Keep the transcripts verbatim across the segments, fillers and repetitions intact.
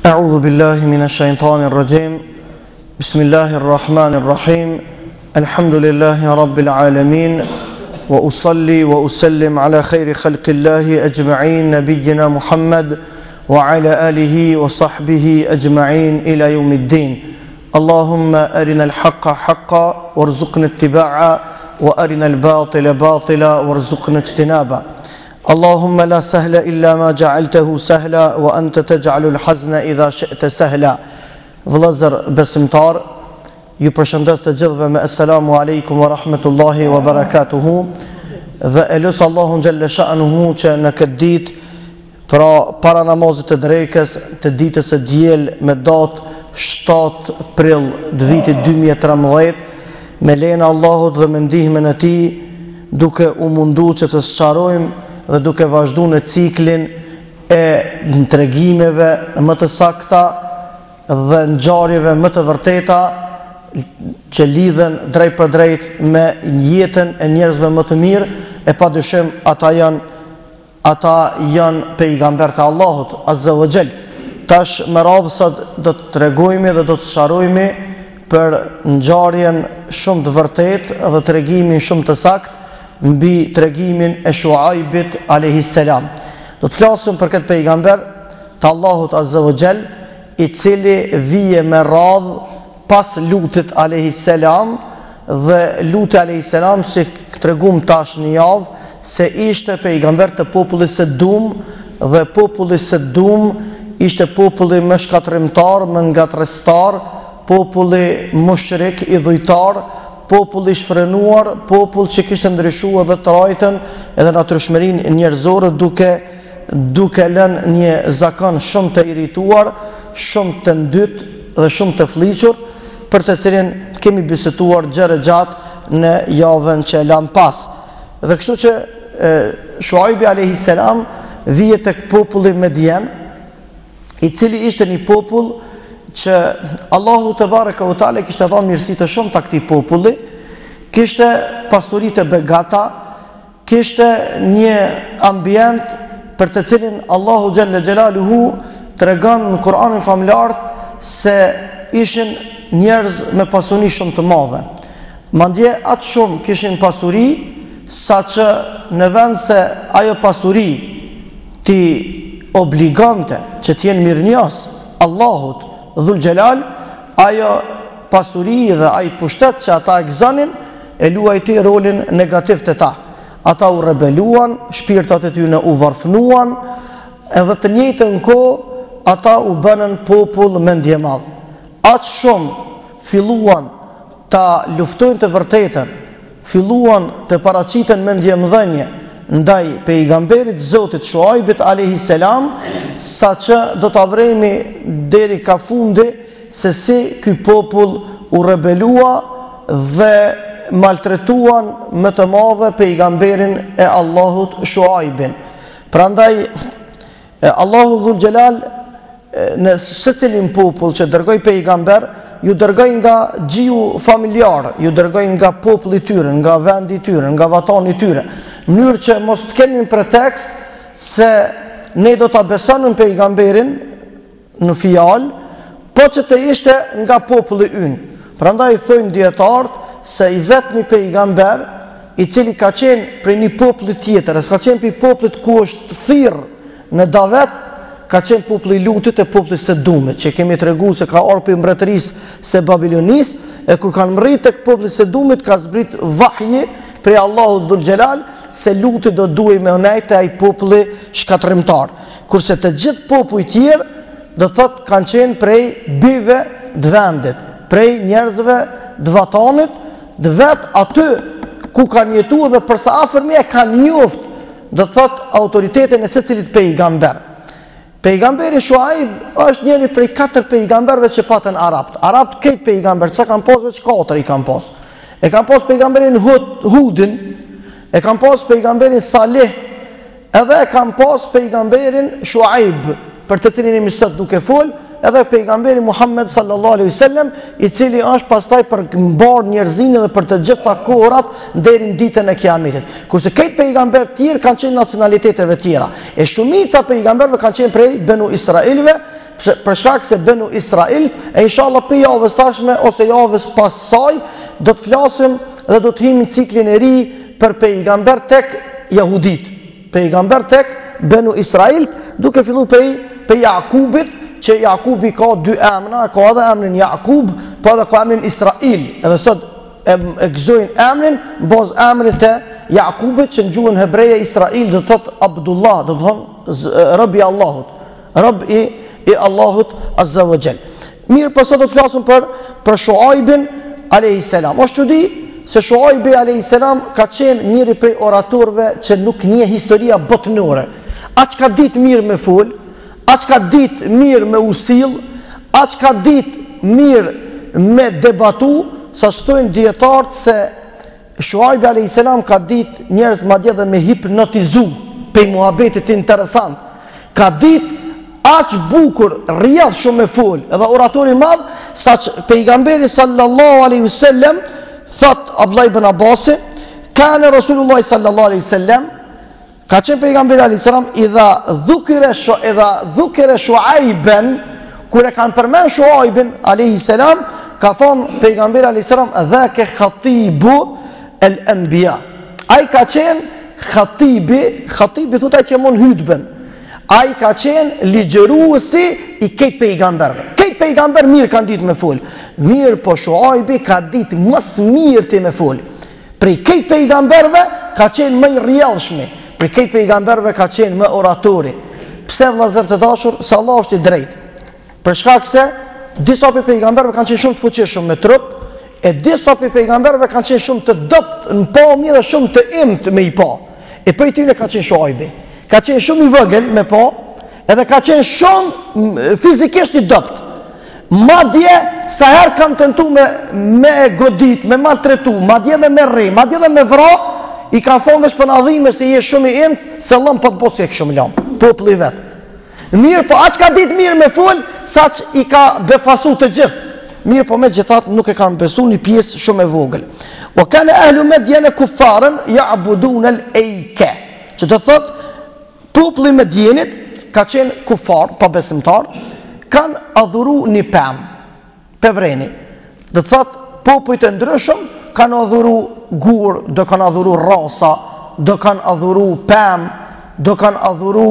أعوذ بالله من الشيطان الرجيم بسم الله الرحمن الرحيم الحمد لله رب العالمين وأصلي وأسلم على خير خلق الله أجمعين نبينا محمد وعلى آله وصحبه أجمعين إلى يوم الدين اللهم أرنا الحق حقا وارزقنا اتباعه وأرنا الباطل باطلا وارزقنا اجتنابه اللهم لا سهل إلا ما جعلته سهلا وأنت تجعل الحزن إذا شئت سهلا. Vëllezër besimtar, ju përshëndes të gjithëve me assalamu alaikum wa rahmetullahi wa barakatuhu. Dhe e lutë Allahun xhalla sha'nuhu që në këtë ditë, pra para namazit të drekës, të ditës së diel me datë shtatë prill të vitit dy mijë e trembëdhjetë, me lejnë Allahut dhe me ndihmën e Tij, duke u mundu që të sqarojmë dhe duke vazhdu në ciklin e në tregimeve më të sakta dhe në ngjarjeve më të vërteta që lidhen drejt për drejt me jetën e njerëzve më të mirë, e pa dyshim ata janë ata janë pejgamberët e Allahut Azza wa Jall. Tash me radhë sot do të tregojmë dhe do të sqarojmë për ngjarjen shumë të vërtetë dhe tregimin shumë të saktë mbi tregimin e Shuaibit alayhis salam. Do të flasim për këtë pejgamber të Allahut Azza wa Jall, i cili vije me radhë pas Lutit alayhis salam, dhe Luti alayhis salam, si tregum tash në javë, se ishte pejgamber të popullit Sedum, dhe populli Sedum ishte populli më shkatrimtar, më ngatrestar, populli mushrik i dhujtar, popull i shfrenuar, popull që kishte ndryshuar edhe trajtën edhe natyrshmërinë njerëzore, duke duke lënë një zakon shumë të irrituar, shumë të ndyt dhe shumë të fliqur, për të cilin kemi biseduar gjërë gjatë në javën që e lam pas. Dhe kështu që Shuaibi alayhis salam vije tek populli Medien, i cili ishte një popull që Allahu te bareka u taala kishte dhënë mirësi të shumë ta këtij populli, kishte pasuri të begata, kishte një ambient për të cilin Allahu xhalla xjalaluhu tregon në Kur'anin familjar se ishin njerëz me pasuri shumë të madhe. Mandje atë shumë kishin pasuri, saqë në vend se ajo pasuri ti obligante që të jenë mirënjohës Allahut Dhul Gjelal, ajo pasuri dhe ai pushtet që ata e gëzonin, e luajti rolin negativ të ta. Ata u rebeluan, shpirtat e tyre u varfënuan, edhe të njëjtën kohë ata u bënën popull mendje madh. Aq shumë filluan ta luftojnë të vërtetën, filluan të paraqiten mendje mëdhenje ndaj pejgamberit Zotit Shuaibit alayhis salam, saqë do ta vrejmë deri ka fundi se si ky popull u rebelua dhe maltretuan më të madhe pejgamberin e Allahut Shuaibin. Prandaj Allahu Dhul Gjelal në secilin popull që dërgoi pejgamber, ju dërgoi nga gjiu familjar, ju dërgoi nga populli i tyre, nga vendi i tyre, nga vatani i tyre, në mënyrë që mos të keni një pretekst se ne do ta besonim pejgamberin në fjalë, po që të ishte nga populli ynë. Prandaj thojnë dietarët se i vetmi pejgamber i cili ka qenë prej një populli tjetër, s'ka qenë prej popullit ku është thirr në davet, ka qenë populli i Lutit e popullit Sedumit, që kemi treguar se ka ardhur prej mbretërisë së Babilonis, e kur kanë mbërrit tek populli i Sedumit ka zbrit vahji prej Allahut Dhul Gjelal se Luti do duhej me onajtë ai populli shkatrimtar. Kurse të gjithë popujt tjerë do thotë kanë qenë prej bijve të vendit, prej njerëzve të vatanit, të vet aty ku kanë jetuar dhe përsa afërmi e kanë njoft, do thotë autoritetin e secilit pejgamber. Pejgamberi Shuaib është njëri prej katër pejgamberve që patën arabt. Arabt këtë pejgamber, që kanë pas veç katër i kanë pas. E kanë pas pejgamberin Hudin, e kanë pas pejgamberin Salih, edhe e kanë pas pejgamberin Shuaib, për të cilin jemi sot duke fol, edhe pejgamberi Muhammed sallallahu alaihi wasallam, i cili është pastaj për mbar njerëzinë dhe për të gjitha kohrat deri në ditën e Kiametit. Kurse këtë pejgamber të tjerë kanë qenë nacionaliteteve tjera. E shumica pejgamberëve kanë qenë prej Benu Israilëve, për shkak se Benu Israil, e inshallah për javës tashme ose javës pas saj do të flasim dhe do të him në ciklin e ri për pejgamber tek jahudit, pejgamber tek Benu Israil, duke fillu për, për Jakubit, që Jakubi ka dy emna, ka edhe emnin Jakub, po edhe ka emnin Israil, edhe sot e, e gëzojnë emnin në bazë emrit e Jakubit, që në gjuhën hebreje Israil do të thotë Abdullah, do të thonë Rabbi Allahut, Rabb i, i Allahut Azza wa Jall. Mirë, po sot do të flasim për për Shuaibin alayhis salam. Është çudi se Shuaibi alayhis salam ka qenë njëri prej oratorëve që nuk njeh historia botënore. Aq ka ditë mirë me fol, aq ka ditë mirë me usill, aq ka ditë mirë me debatu, sa shtojnë dietarët se Shuaibi alayhis salam ka ditë njerëz madje edhe me hipnotizu pe muhabetit interesant. Ka ditë aq bukur, rrjedh shumë me fol, edhe oratori i madh, saq pejgamberi sallallahu alaihi wasallam thot Abdullah ibn Abbas, kana Rasulullah sallallahu alaihi wasallam, ka qenë pejgamberi alayhis salam idha dhukira shu idha dhukira Shuaiban, kur e kanë përmend Shuaibin alayhis salam, ka thon pejgamberi alayhis salam dhaka khatibu al-anbiya. Ai ka qenë khatibi, khatibi thotë që mund hutben. Ai ka qenë ligjëruesi i këtë pejgamberve. Këtë pejgamber mirë kanë ditë me fol. Mirë, po Shuaibi ka ditë mës mirë ti me fol. Prej këtë pejgamberve ka qenë më i rrjedhshëm. Prej këtë pejgamberve ka qenë më oratori. Pse vëllazër të dashur, se Allah është i drejtë. Për shkak se disa prej pejgamberve kanë qenë shumë të fuqishëm me trup, e disa prej pejgamberve kanë qenë shumë të dopt në pamje dhe shumë të imt me i pa. E prej tyre ka qenë Shuaibi. Ka qenë shumë i vogël me pa, edhe ka qenë shumë fizikisht i dopt. Madje sa herë kanë tentu me, me godit, me maltretu, madje edhe me rri, madje edhe me vra, i kanë thonë veç për nadhime se je shumë i imt, se lëm për të posë e këshumë lëm, populli vetë. Mirë, po aq ka ditë mirë me fol, sa që i ka befasu të gjithë. Mirë, po me gjithat nuk e kanë besu një pjesë shumë e vogël. O kanë ahlu Medjene kuffarën, ja abudun el ejke, që të thotë, populli i Medjenit ka qenë kufar, pa besimtar, kanë adhuru një pem, pevreni. Dhe të thotë, popujt e ndryshëm kanë adhuru gur, do kanë adhuru rasa, do kanë adhuru pem, do kanë adhuru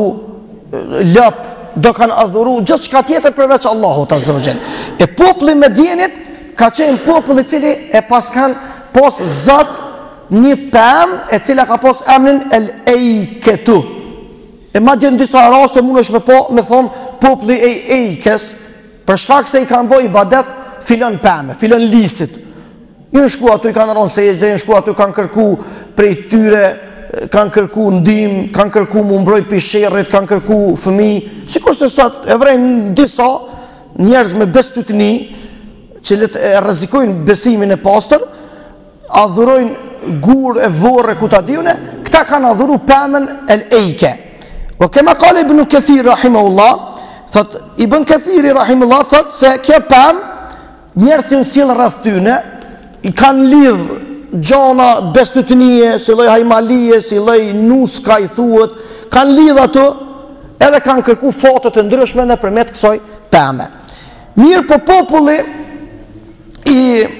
lëp, do kanë adhuru gjithë shka tjetër përveç Allahut Azza wa Jall. E populli i Medjenit ka qenë populli i cili e pas kanë pos zot një pem, e cila ka pos emrin el ejketu. E ma djenë në disa raste mund është me po, me thonë populli e ejkes, për shkak se i kanë boj ibadet filon peme, filon lisit. Ju në shku ato i kanë ronë sejtë, ju në shku ato i kanë kërku prej tyre, kanë kërku ndim, kanë kërku mu mbrojt për sherrit, kanë kërku fëmi. Sikur se sot e vrejnë disa njerëz me bestutni, që e rrezikojnë besimin e pastër, adhurojnë gur e vorre ku ta diune, këta kanë adhuru pemen el ejke. O kema kale Ibn Kathir rahimahullah, thot Ibn Kathiri rahimahullah thot se kjo pem njerëz të sjellë rreth tyne, i kanë lidh gjana bestutnie, si lloj hajmalie, si lloj nuska i thuhet, kanë lidh ato, edhe kanë kërku foto të ndryshme nëpërmjet kësaj peme. Mirë, po populli i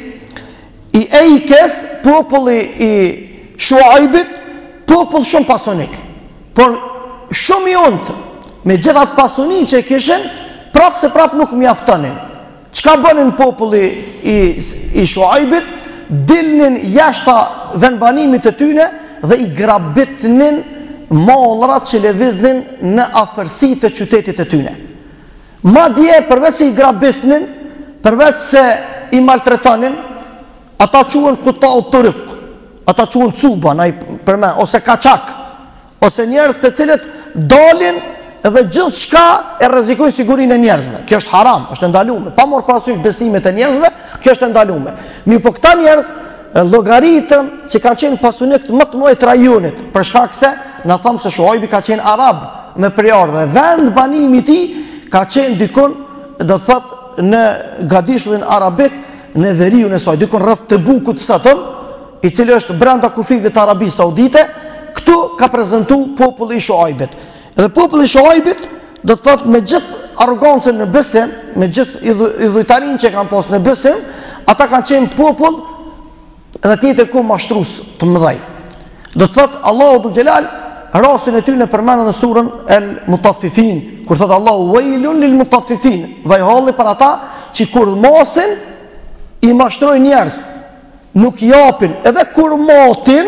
i Ejkes, populli i Shuaibit, popull shumë pasonik. Por shumë i untë, me gjithat pasuni që e kishin, prapë se prapë nuk mjaftonin. Qka bënin populli i, i Shuaibit? Dilnin jashta vendbanimit të tyne dhe i grabitnin mallrat që leviznin në afërsi të qytetit të tyne. Ma dje, përveç se i grabisnin, përveç se i maltretanin, ata quen kuta u të rëk, ata quen cuba, përmen, ose kaçak, ose njerëz të cilët dalin edhe gjithë shka e rrezikojnë sigurinë e njerëzve. Kjo është haram, është ndalume. Pa morë parasysh besimet e njerëzve, kjo është ndalume. Mirë, po këta njerëz llogaritën që kanë qenë pasunik më të mëdhenj të rajonit, për shkak se na thamë se Shuaibi ka qenë arab me prejardhë. Vend banimi i tij ka qenë dikon, do thotë në gadishullin arabik, në veriun e saj, dikon rreth Tebukut sotëm, i cili është brenda kufive të Arabisë Saudite. Këtu ka prezantu populli i Shuaibit. Dhe populli i Shuaibit do të thotë me gjithë arrogancën në besim, me gjithë idhujtarin që kanë pas në besim, ata kanë qenë popull edhe të njëjtën kohë mashtrues të mëdhej. Do të thotë Allahu Dhul Xhelal rastin e tyre në përmend në surën El Mutaffifin, kur thotë Allahu wailun lil mutaffifin, vaj halli për ata që kur mosin i mashtrojnë njerëz, nuk japin, edhe kur motin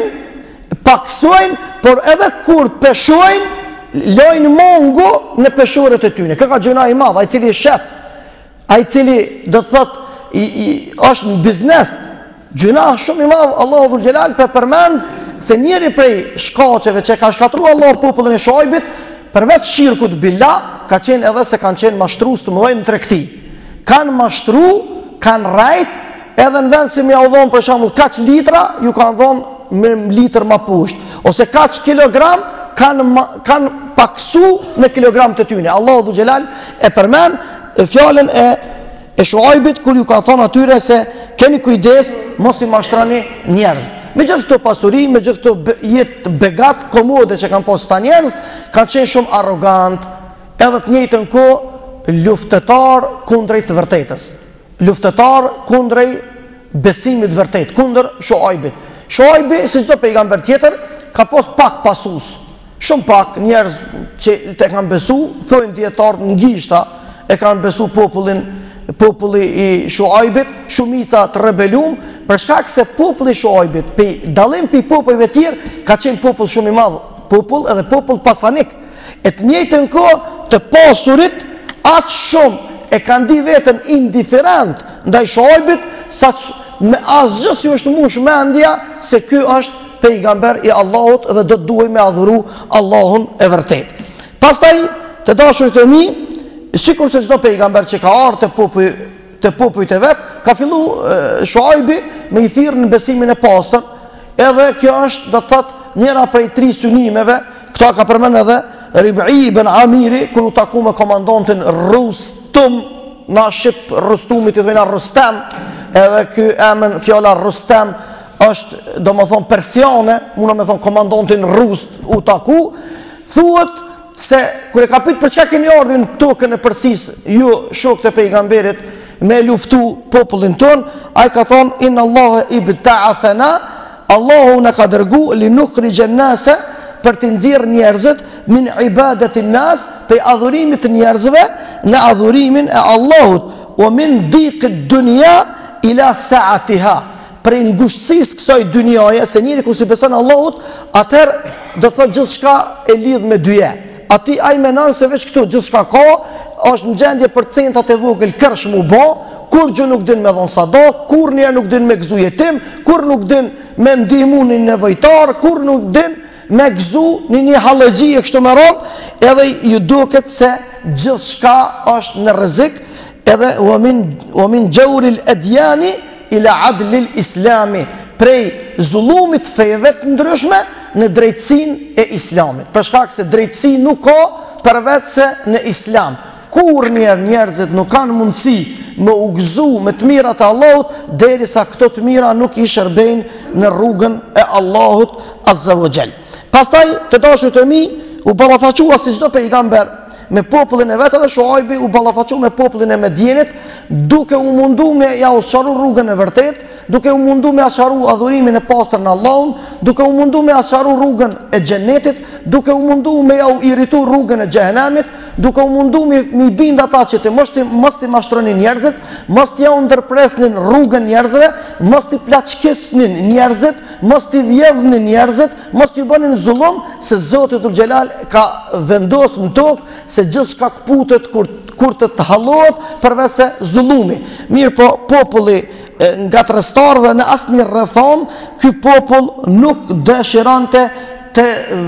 paksojnë, por edhe kur peshojnë lojnë mongu në peshuret e tyre. Kë ka gjëna i madh, ai cili është shet, ai cili do të thotë i, i është në biznes, gjëna shumë i madh. Allahu Dhul Xhelal për përmend se njëri prej shkaqeve që ka shkatruar Allah popullin e Shuaibit, përveç shirkut billah, ka qenë edhe se kanë qenë mashtrues të mëdhenj në tregti. Kanë mashtru, kanë rajt, edhe në vend se më u dhon për shembull kaç litra, ju kanë dhënë me litër më poshtë, ose kaç kilogram kanë kanë paksu në kilogram të tyne. Allahu Dhul Xhelal e përmend fjalën e e Shuaibit kur ju ka thonë atyre se keni kujdes mos i mashtroni njerëz. Me gjithë këto pasuri, me gjithë këto jetë begat, komode që kanë pas ta njerëz, kanë qenë shumë arrogant, edhe të njëjtën kohë luftetar kundrejt të vërtetës. Luftetar kundrej besimit vërtet, kundër Shuaibit. Shuaibi, si çdo pejgamber tjetër, ka pas pak pasus. Shumë pak njerëz që të kanë besu, thojnë dietarë në gishta, e kanë besu popullin populli i Shuaibit, shumica të rebelum, për shkak se populli i Shuaibit, pe dallim pi popujve tjerë, ka qenë popull shumë i madh, popull edhe popull pasanik. E të njëjtën kohë të pasurit aq shumë e kanë di veten indiferent ndaj Shuaibit, saq me asgjë si është mundsh mendja se ky është pejgamber i Allahut dhe do të duhej me adhuru Allahun e vërtet. Pastaj, të dashurit e mi, sikur se çdo pejgamber që ka ardhur te popull te popujt e vet, ka fillu e, Shuaibi me i thirrë në besimin e pastër, edhe kjo është do të thotë njëra prej tri synimeve, këta ka përmend edhe Rib'i ibn Amiri kur u taku me komandantin Rustum, na shqip Rustumit i thonë Rustem, edhe ky emën fjala Rustem është do më thonë persiane, muna me thonë komandantin rus u taku, thuhet se kur e ka pyet për çka keni ardhur në tokën e Persisë, ju shokët e pejgamberit me luftu popullin ton, ai ka thonë inna Allaha ibta'athana, Allahu na ka dërgu li nukhrija an-nasa, për të nxjerrë njerëzit min ibadati an-nas, pe adhurimit të njerëzve në adhurimin e Allahut, o min diqid dunya ila sa'atiha, për ngushtësisë kësaj dynjaje, se njëri kur si beson Allahut, atëherë do të thotë gjithçka e lidh me dyje. Ati ai menon se veç këtu gjithçka ka, është në gjendje për centat e vogël kërsh mu bë, kur gjë nuk din me dhon sadak, kur njerë nuk din me gëzu jetim, kur nuk din me ndihmu një nevojtar, kur nuk din me gëzu një një halëgji e kështu me radhë, edhe ju duket se gjithçka është në rrezik, edhe wa min wa min jawril adyani ila adlil islami, prej zullumit fejeve të ndryshme në drejtësinë e islamit. Për shkak se drejtësi nuk ka përveç se në islam. Kur njerë njerëzit nuk kanë mundësi me u gëzu me të mirat e Allahut, derisa këto të mira nuk i shërbejnë në rrugën e Allahut Azza wa Jall. Pastaj të dashurit e mi u ballafaqua si çdo pejgamber me popullin e vetë, dhe Shuaibi u ballafaqu me popullin e Medjenit, duke u mundu me ja usharu rrugën e vërtet, duke u mundu me asharu adhurimin e pastër në Allahun, duke u mundu me asharu rrugën e xhenetit, duke u mundu me ja u iritu rrugën e xhehenamit, duke u mundu me i bind ata që të mos të mos të mashtronin njerëzit, mos të ja u ndërpresnin rrugën njerëzve, mos të plaçkisnin njerëzit, mos të vjedhnin njerëzit, mos të bënin zullum, se Zoti Dhul Xhelal ka vendosur në tokë se gjithçka kputet kur kur të të hallohet përveç se zullumi. Mirë po, populli nga trestar dhe në asnjë rrethon, ky popull nuk dëshirante të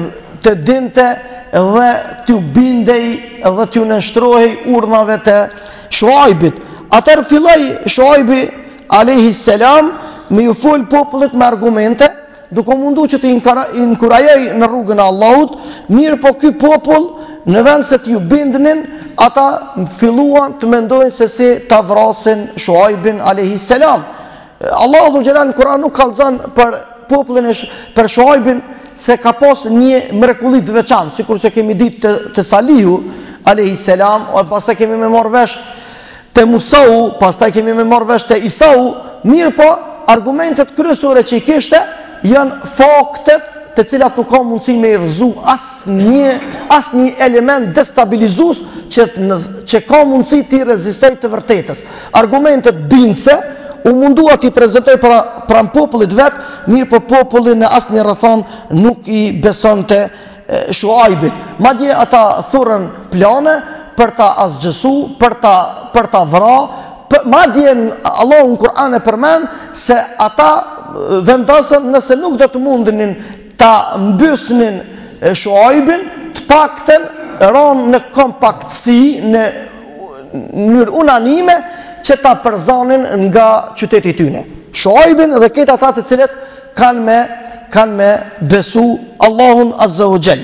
të dinte dhe t'u bindej dhe t'u nështrohej urdhave të Shuaibit. Atëherë filloi Shuaibi alayhi salam me ju fol popullit me argumente, duke mundu që të inkurajoj në rrugën e Allahut. Mirë po ky popull në vend se t'ju bindnin, ata filluan të mendojnë se si ta vrasin Shuaibin alayhi salam. Allahu Dhul Xhelal në Kur'an nuk kallzon për popullin e për Shuaibin se ka pas një mrekulli të veçantë, sikur se kemi ditë të, të Salihu alayhis salam, o pastaj kemi me marrë vesh te Musau, pastaj kemi me marrë vesh te Isau, mirë po argumentet kryesore që i kishte janë faktet të cilat nuk ka mundësi me i rëzu asë një, as një element destabilizus që, që ka mundësi të i rezistoj të vërtetës. Argumentet bindse u mundua t'i prezentoj pra, pran popullit vetë, mirë për popullin në asë një rëthon nuk i beson të Shuaibit. Madje ata thurën plane për ta asgjësu, për ta, për ta vra, për, madje Allahu në Kur'an e përmend se ata vendosën nëse nuk do të mundinin ta mbysnin Shuaibin, të pakten ranë në kompaktësi, në mënyrë unanime, që ta përzanin nga qyteti tyne. Shuaibin dhe këtë ata të cilët kanë me, kanë me besu Allahun Azza wa Jall.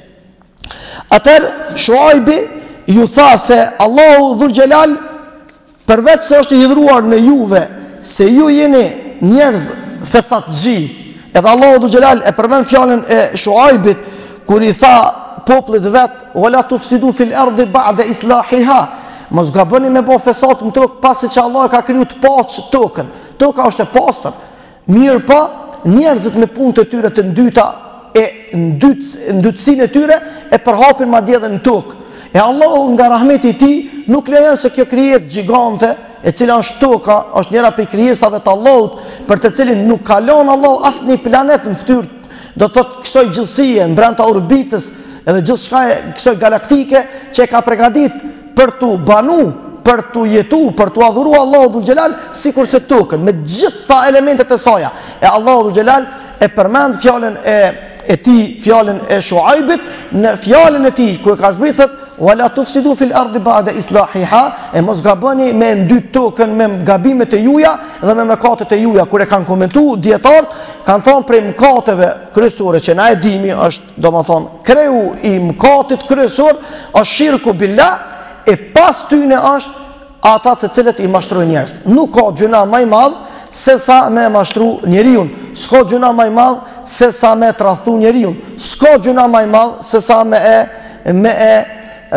Atër Shuaibi ju tha se Allahu Dhul Gjelal, përveç se është i hidhruar në juve, se ju jeni njerëz fesatxhi, edhe Allahu Dhul Gjelal e përmend fjalën e Shuaibit kur i tha popullit vet, wala tufsidu fil ardi ba'da islahiha, mos gaboni me bë fesat në tokë pasi që Allah ka kriju të paqë tokën. Toka është e pastër. Mirë po, njerëzit me punë të tyre të ndyta e ndytësinë e tyre e përhapin madje edhe në tokë. E Allahu nga rahmeti i tij nuk lejon se kjo krijesë gjigante, e cila është toka, është njëra prej krijesave të Allahut, për të cilin nuk kalon Allahu asnjë planet në fytyrë, do të thotë kësaj gjallësie brenda orbitës, edhe gjithçka e kësaj galaktike që ka përgatitur për tu banu, për tu jetu, për tu adhuru Allahu Dhul Gjelal, sikur se tokën, me gjitha elementet e saja. E Allahu Dhul Gjelal e përmend fjalën e e ti, fjalën e Shuaibit, në fjalën e tij ku e ka zbritur wala tufsidu fil ardi ba'da islahiha, e mos gaboni me ndyt tokën me gabimet e juaja dhe me mëkatet e juaja. Kur e kanë komentuar dietarët, kanë thonë prej mëkateve kryesore që na e dimi është, domethënë, kreu i mëkatit kryesor është shirku billah, e pas tyne është ata të cilët i mashtrojnë njerëz. Nuk ka gjuna më i madh se sa me mashtru njeriun. S'ka gjuna më i madh se sa me tradhtu njeriun. S'ka gjuna më i madh se sa me e me e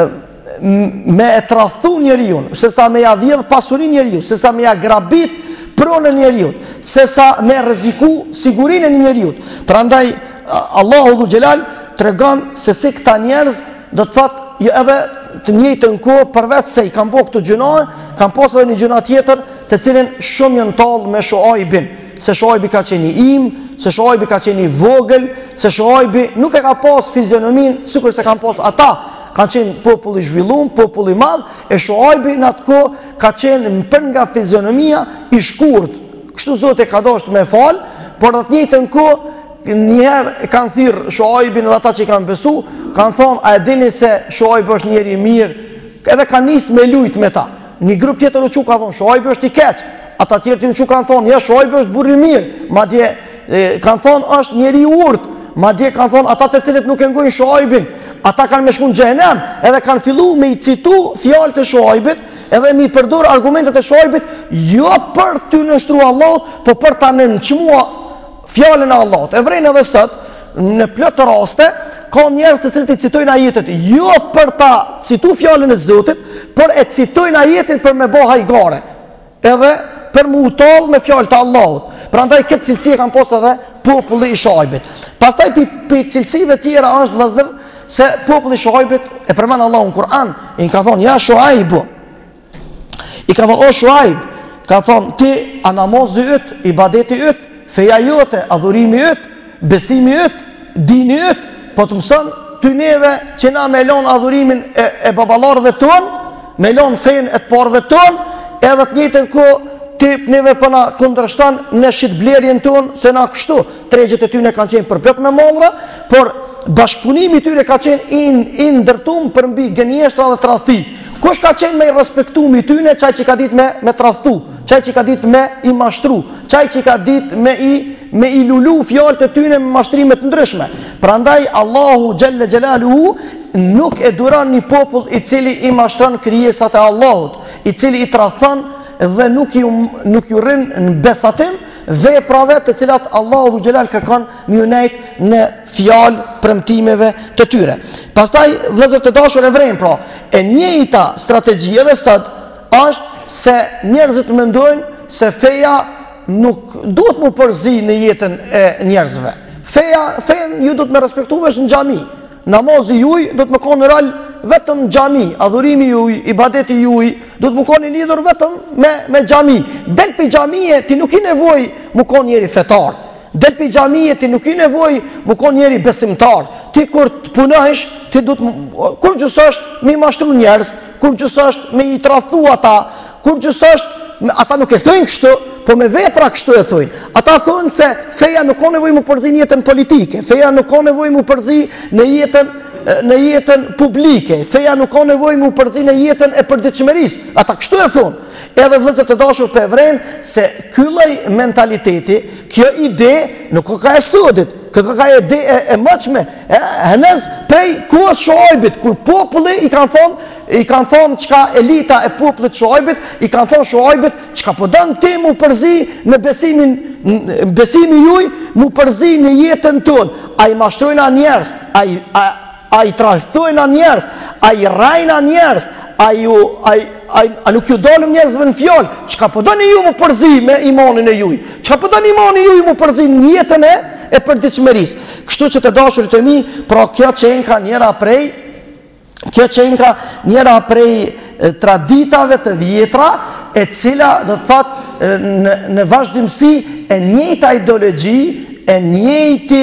me e tradhtu njeriun, se sa me ja vjedh pasurinë njeriu, se sa me ja grabit pronën njeriu, se sa me rreziku sigurinë e njeriu. Prandaj Allahu Dhul Gjelal tregon se si këta njerëz do të thotë jo edhe të njëjtën kohë, përveç se i kanë bërë këto gjuna, kanë pasur edhe një gjuna tjetër, të cilin shumë janë tallë me Shuaibin, se Shuaibi ka qenë i im, se Shuaibi ka qenë i vogël, se Shuaibi nuk e ka pas fizionomin sikur se kanë pas ata. Kanë qenë popull i zhvilluar, popull i madh, e Shuaibi në atë kohë ka qenë për nga fizionomia i shkurt. Kështu Zoti ka dashur me fal, por në të njëjtën kohë njëherë e kanë thirrë Shuaibin dhe ata që i kanë besu, kanë thonë, a e dini se Shuaibi është njeri i mirë, edhe kanë nisë me lujt me ta. Një grup tjetër u çu ka thonë, Shuaibi është i keq, ata tjerë të çu kanë thonë, ja, Shuaibi është burr i mirë, madje kanë thonë është njeri i urtë, madje kanë thonë ata të cilët nuk e ngojnë Shuaibin, ata kanë me shku në xhenem, edhe kanë fillu me i citu fjalët e Shuaibit, edhe mi përdor argumentet e Shuaibit, jo për ty nështru Allahut, po për ta nënçmuar fjalën e Allahut. E vrejnë edhe sot, në plot raste, ka njerëz të cilët i citojnë ajetet, jo për ta citu fjalën e Zotit, por e citojnë ajetin për me bë hajgare, edhe për mu utall me fjalët e Allahut. Prandaj këtë cilësi e kanë pasur edhe populli i Shuaibit. Pastaj pi cilësive tjera është vëllazër se populli i Shuaibit e përmend Allahu në Kur'an, i ka thonë ja Shuaibu. I ka thonë o Shuaib, ka thonë ti a namazi yt, ibadeti yt, feja jote, adhurimi yt, besimi yt, dini yt, po të mëson ty neve që na me lon adhurimin e, e baballarëve ton, me lon fen e të parëve ton, edhe të njëjtën kohë ti neve po na kundërshton në shitblerjen ton, se na kështu tregjet e tyre kanë qenë përplot me mallra, por bashkëpunimi i tyre ka qenë i i ndërtuar për mbi gënjeshtra dhe tradhti. Kush ka qenë me i respektuar tyne, çaj që ka ditë me me tradhtu, çaj që ka ditë me i mashtru, çaj që ka ditë me i me i lulu fjalët e tyne me mashtrime të ndryshme. Prandaj Allahu Xhalla Xhelaluhu nuk e duron një popull i cili i mashtron krijesat e Allahut, i cili i tradhton dhe nuk ju nuk ju rrin në besatim, veprave të cilat Allahu dhu xhelal kërkon me unajt në fjalë premtimeve të tyre. Pastaj vëllezër të dashur e vrejnë pra, e njëjta strategji edhe sot është se njerëzit mendojnë se feja nuk duhet mu përzi në jetën e njerëzve. Feja, fejen ju duhet me respektu vesh në xhami. Namazi juj duhet me konë në rall vetëm xhami, adhurimi juj, ibadeti juj duhet mu konë i lidhur vetëm me, me xhami. Del për xhamie ti nuk i nevoj mu konë njeri fetar. Del për xhamie ti nuk i nevoj mu konë njeri besimtar. Ti kur të punohesh, ti duhet kur gjysosht me i mashtru njerëz, kur gjysosht me i tradhu ata, kur gjysosht ata nuk e thojnë kështu, po me vepra kështu e thojnë. Ata thonë se feja nuk ka nevojë mu përzi në jetën politike, feja nuk ka nevojë mu përzi në jetën në jetën publike, feja nuk ka nevojë mu përzi në jetën e përditshmërisë. Ata kështu e thonë. Edhe vëllezër të dashur pe vren se ky lloj mentaliteti, kjo ide nuk ka e sodit, kjo ka ide e, e mëçme, hënez prej kohës Shuaibit, kur populli i kanë thonë i kanë thonë çka elita e popullit Shuaibit, i kanë thonë Shuaibit çka po don ti mu përzi me besimin besimi juaj, mu përzi në jetën tonë. Ai mashtrojnë njerëz, ai a i trajtojnë njerëz, a i rajnë njerëz, a ju ai ai a nuk ju dolëm njerëzve në fjalë, çka po doni ju mu përzi me imanin e juaj? Çka po doni imani juaj mu përzi në jetën e e përditshmërisë? Kështu që të dashurit e mi, pra kjo qenka njëra prej kjo qenka njëra prej e, traditave të vjetra, e cila do të thotë në, në vazhdimsi e njëjta ideologji, e njëjti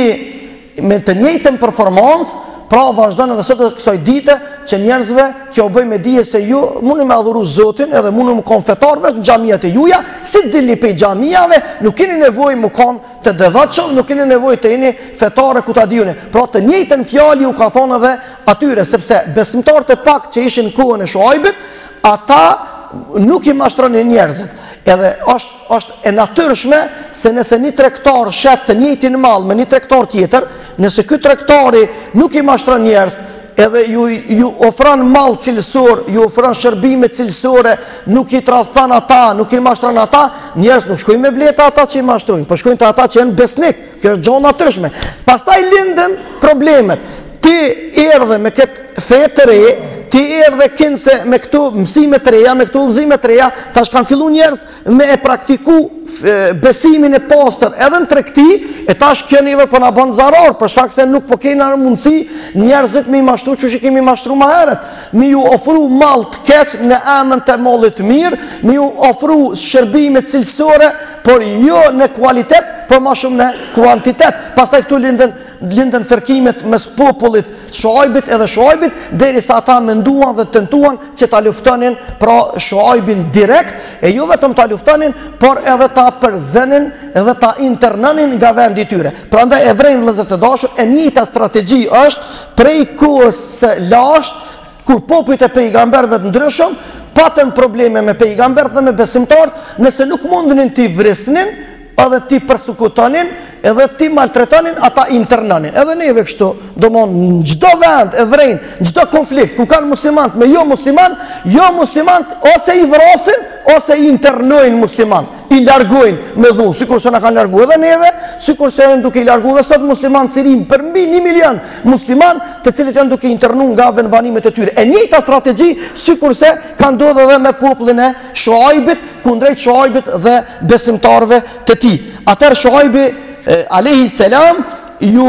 me të njëjtën performancë. Pra vazhdon edhe sot të kësaj dite që njerëzve kjo bëj me dije se ju mundni me adhuru Zotin edhe mundni më konë fetarve në xhamiat e juja, si dilni pe xhamiave, nuk keni nevojë më konë të devotshëm, nuk keni nevojë të jeni fetare ku ta dijuni. Pra të njëjtën fjalë u ka thonë edhe atyre, sepse besimtarët e pak që ishin në kohën e Shuaibit, ata nuk i mashtronin njerëzit. Edhe është, është e natyrshme se nëse një tregtar shet të njëjtin mall me një tregtar tjetër, nëse ky tregtari nuk i mashtron njerëz, edhe ju, ju ofron mall cilësor, ju ofron shërbime cilësore, nuk i tradhton ata, nuk i mashtron ata, njerëz nuk shkojnë me bleta ata që i mashtrojnë, po shkojnë te ata që janë besnik. Kjo është gjë natyrshme. Pastaj linden problemet. Ti erdhe me këtë fe të re, ti erdhe kinse me këtu mësime të reja, me këtu udhëzime të reja, tash kanë filluar njerëz me e praktiku e, besimin e pastër edhe në tregti, e tash kjo neve po na bën zarar, për shkak se nuk po kemi mundësi njerëzit me i mashtru çu që kemi mashtru më herët, me ju ofru mall të keq në emër të mallit të mirë, me ju ofru shërbime cilësore, por jo në kualitet, por më shumë në kuantitet. Pastaj këtu linden linden fërkimet mes popullit Shuaibit edhe Shuaibit, derisa ata menduan dhe tentuan që ta luftonin pra Shuaibin direkt, e jo vetëm ta luftonin, por edhe ta përzenin edhe ta internonin nga vendi i tyre. Prandaj e vrejnë vëllezër të dashur, e njëjta strategji është prej kohës së lashtë, kur popujt e pejgamberëve të ndryshëm patën probleme me pejgamberët dhe me besimtarët, nëse nuk mundenin t'i vrisnin, edhe ti persekutonin, edhe ti maltretonin, ata internonin. Edhe neve kështu, domon në çdo vend e vrejnë, në çdo konflikt ku kanë muslimanët me jo musliman, jo muslimanët ose i vrasin ose i internojnë musliman, i largojnë me dhunë, sikur se na kanë larguar edhe neve, sikur se janë duke i larguar edhe sot muslimanë sirim për mbi një milion musliman, të cilët janë duke internuar nga vendbanimet e tyre. E njëjta strategji sikur se ka ndodhur edhe me popullin e Shuaibit, kundrejt Shuaibit dhe besimtarëve të tij. Atëherë Shuaibi alayhi salam ju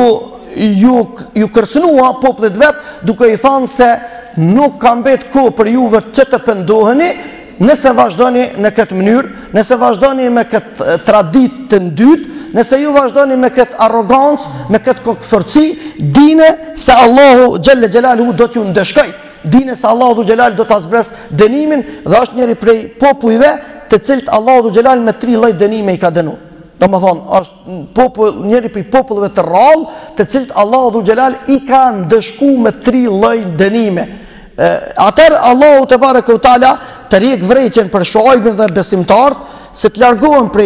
ju ju kërcënua popullit vet duke i thënë se nuk ka mbet kohë për juve që të pendoheni, nëse vazhdoni në këtë mënyrë, nëse vazhdoni me këtë traditë të ndytë, nëse ju vazhdoni me këtë arrogancë, me këtë kokëforci, dine se Allahu xhelle xhelaluhu do t'ju ndeshkoj. Dine se Allahu xhelal do ta zbres dënimin, dhe është njëri prej popujve të cilët Allahu xhelal me tri lloj dënime i ka dënuar. Domethënë, është popull, njëri prej popullve të rrallë, të cilët Allahu xhelal i ka ndeshkuar me tri lloj dënime. Atëherë Allahu te bareke u taala të rjek vrejtjen për Shuaibin dhe besimtarët, se të largohen prej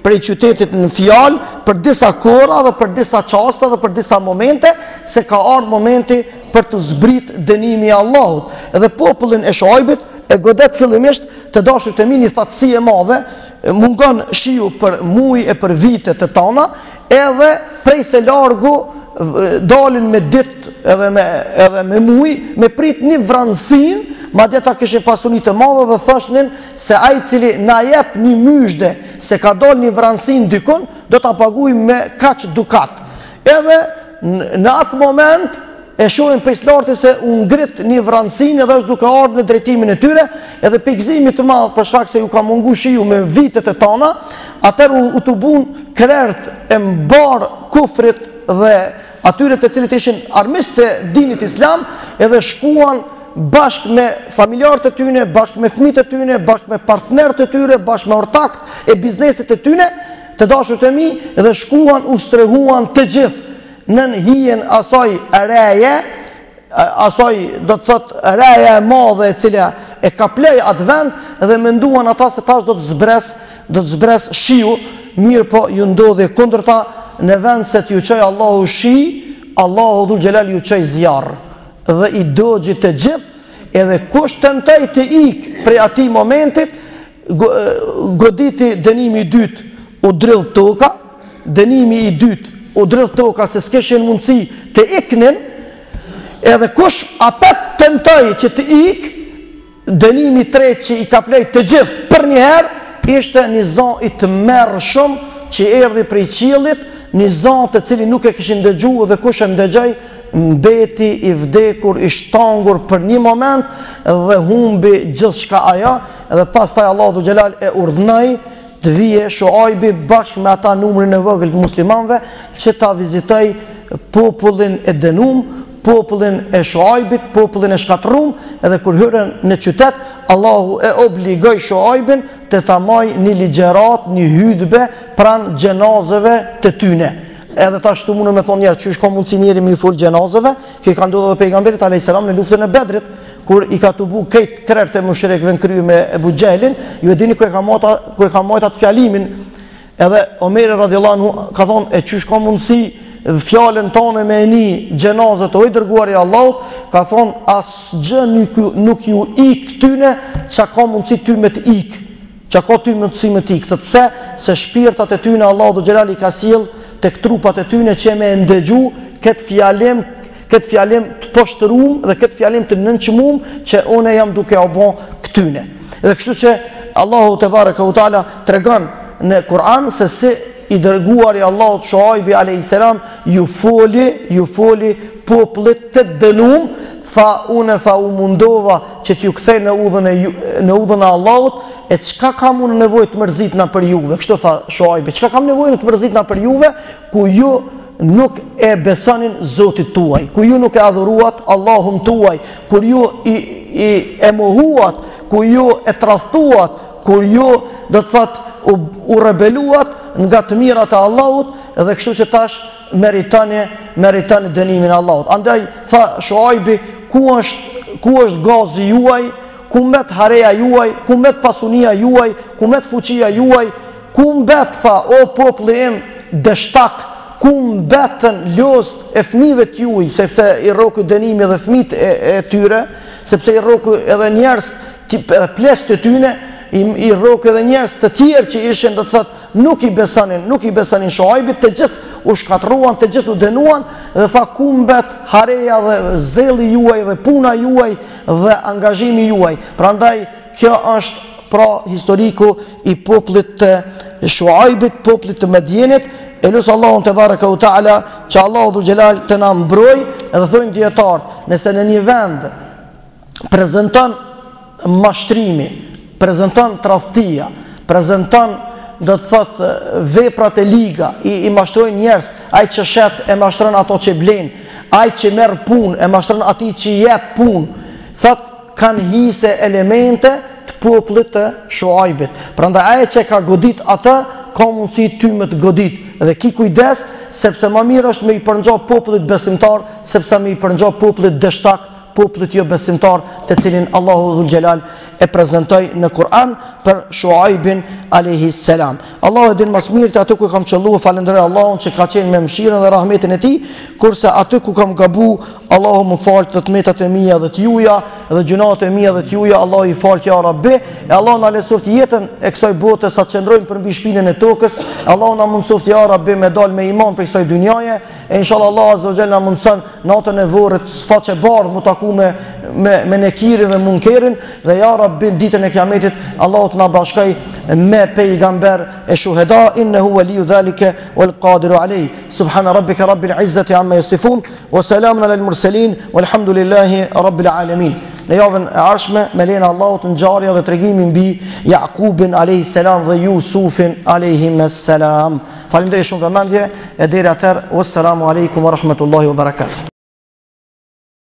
prej qytetit në fjalë për disa kohra dhe për disa çaste dhe për disa momente, se ka ardhur momenti për të zbrit dënimi i Allahut. Edhe popullin e Shuaibit e godet fillimisht të dashurit e mi një thatësi e madhe, mungon shiu për muaj e për vitet të tona, edhe prej se largu dalin me ditë edhe me edhe me muaj, me prit një vranësin, madje ata kishin pasuni të madhe dhe thoshnin se ai i cili na jep një myshde se ka dalë një vranësin dikun, do ta paguajmë me kaq dukat. Edhe në atë moment e shohin peslartë se u ngrit një vranësin edhe është duke ardhur në drejtimin e tyre, edhe pikëzimi të madh për shkak se ju ka mungu shiu me vitet e tona, atëherë u, u të bun krert e mbar kufrit dhe atyre të cilët ishin armiqtë të dinit islam, edhe shkuan bashkë me familjarët e tyre, bashkë me fëmijët e tyre, bashkë me partnerët e tyre, bashkë me ortakët e biznesit e tyre, të dashurit e mi, dhe shkuan u strehuan të gjithë nën hijen asaj reje, asaj do të thot reja e madhe e cila e ka plej atë vend, dhe menduan ata se tash do të zbres, do të zbres shiu, mirë po ju ndodhi kundërta, në vend se t'ju qoj Allahu shi, Allahu dhul xhelal ju qoj zjarr, dhe i dogji të gjithë, edhe kush tentoj të ik prej atij momentit, goditi dënimi i dytë, u drill toka, dënimi i dytë u drill toka se s'kishin mundësi të iknin, edhe kush apet tentoj që të ik, dënimi i tretë që i ka plej të gjithë për një herë, ishte një zon i të merr shumë që erdhi prej qiellit, një zon të cili nuk e kishin dëgjuar dhe kush e ndëgjoi mbeti i vdekur, i shtangur për një moment dhe humbi gjithçka ajo, dhe pastaj Allahu xhelal e urdhnoi të vije Shuaibi bashkë me ata numrin e vogël të muslimanëve që ta vizitoj popullin e dënum, popullin e Shuaibit, popullin e shkatërrum, edhe kur hyrën në qytet, Allahu e obligoi Shuaibin të ta marrë një ligjërat, një hutbe pranë xhenazeve të tyne. Edhe tash këtu mundem të thonë njerëz që ka mundsi njëri me i fol xhenazeve, që ka ndodhur edhe pejgamberit alayhis salam në luftën e Bedrit, kur i ka tubu këtë krerët e mushrikëve në krye me Ebu Xhehlin, ju e dini kur e ka marrë kur e ka marrë atë fjalimin, edhe Omeri radhiyallahu anhu ka thonë e çysh ka mundsi fjalën tonë me një xhenazë të dërguar i Allahut, ka thonë asgjë nuk, nuk ju ik këtyne çka ka mundsi ty me të ik, çka ka ty mundsi me të ik, sepse se shpirtat e tyne Allahu xhelali ka sjell tek trupat e tyne që me ndëgju këtë fjalim, këtë fjalim të poshtërum dhe këtë fjalim të nënçmum që unë jam duke u bë këtyne. Dhe kështu që Allahu te bareka u taala tregon në Kur'an se si i dërguari Allahut Shuaibi alayhis salam ju foli, ju foli popullit të dënum, tha unë tha u mundova që t'ju kthej në udhën e në udhën e Allahut, e çka kam unë nevojë të mërzitna për juve? Kështu tha Shuaibi, çka kam nevojë të mërzitna për juve ku ju nuk e besonin Zotit tuaj, ku ju nuk e adhuruat Allahun tuaj, kur ju i, i e mohuat, ku ju e tradhtuat, kur ju do të thot u, u rebeluat nga të mirat e Allahut, dhe kështu që tash meritani meritani dënimin e Allahut. Andaj tha Shuaibi, ku është ku është gazi juaj, ku mbet hareja juaj, ku mbet pasunia juaj, ku mbet fuqia juaj, ku mbet tha o populli im dështak, ku mbetën ljost e fëmijëve të juaj, sepse i rroku dënimi dhe fëmijët e, e tyre, sepse i rroku edhe njerëz edhe plesë të tyne, i, i rroku edhe njerëz të tjerë që ishin do të thotë nuk i besonin, nuk i besonin Shuaibit, të gjithë u shkatruan, të gjithë u dënuan, dhe tha ku mbet hareja dhe zelli juaj dhe puna juaj dhe angazhimi juaj. Prandaj kjo është pra historiku i popullit të Shuaibit, popullit të Medjenit. E lusë Allahun te baraka u taala që Allahu dhul xhelal të na mbroj, edhe thonë dietarët, nëse në një vend prezanton mashtrimi, prezanton tradhtia, prezanton do të thot veprat e liga, i, i mashtrojnë njerëz, ai që shet e mashtron ato që blen, ai që merr punë e mashtron atij që jep punë, thot kanë hise elemente të popullit të Shuaibit. Prandaj ai që ka godit atë, ka mundësi ty me të godit, dhe ki kujdes, sepse më mirë është me i përngjoh popullit besimtar, sepse me i përngjoh popullit dështak, popullit jo besimtar të cilin Allahu dhul Gjelal e prezentoi në Kur'an për Shuaibin alayhi salam. Allahu e din mas mirë të aty ku kam qëlluar, falenderoj Allahun që ka qenë me mëshirën dhe rahmetin e tij, kurse aty ku kam gabu, Allahu më fal të tmetat e mia dhe të juaja dhe gjunat e mia dhe të juaja, Allahu i fal ya Rabbi, e Allahu na lesoft jetën e kësaj bote sa të qëndrojmë për mbi shpinën e tokës, Allahu na mundsoft ya Rabbi me dal me iman për kësaj dynjaje, e inshallah Allah azza wa jalla na mundson natën e vorrit sfaqe bardh mu taku me me, me nekirin dhe munkerin, dhe ya Rabbi ditën e kiametit Allahu të na bashkoj me pejgamber e shuheda, innehu waliyu dhalika wal qadiru alayh. Subhana rabbika rabbil izzati amma yasifun wa salamun alal mursalin walhamdulillahi rabbil alamin. Në javën e ardhshme me lejen e Allahut ngjarja dhe tregimi mbi Jakubin alayhis salam dhe Jusufin alayhis salam. Faleminderit shumë vëmendje e deri atëherë, wassalamu alaikum wa rahmatullahi wa barakatuh.